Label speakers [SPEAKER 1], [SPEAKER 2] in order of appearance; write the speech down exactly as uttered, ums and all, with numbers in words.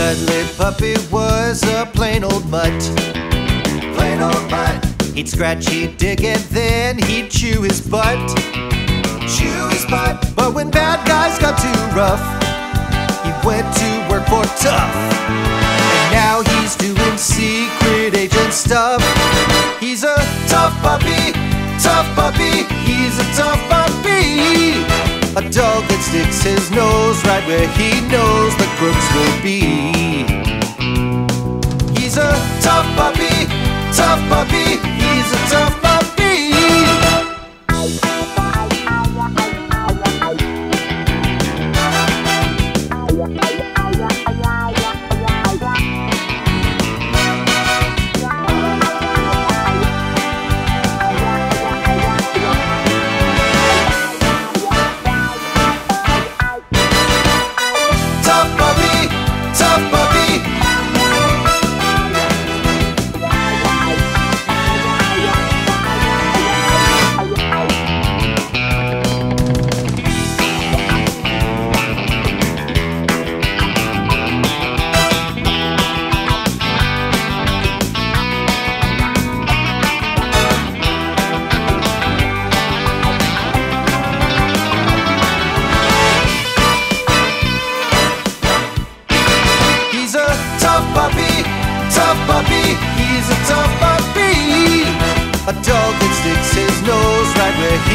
[SPEAKER 1] cuddly puppy was a plain old mutt. Plain old mutt. He'd scratch, he'd dig, and then he'd chew his butt. Chew his butt. But when bad guys got too rough, he went to work for Tough. And now he's doing secret agent stuff. He's a tough puppy, tough puppy, he's a tough puppy. A dog that sticks his nose right where he knows the crooks will be. He's a tough puppy, tough puppy, he's a tough puppy. Tough puppy, he's a tough puppy. A dog that sticks his nose right where he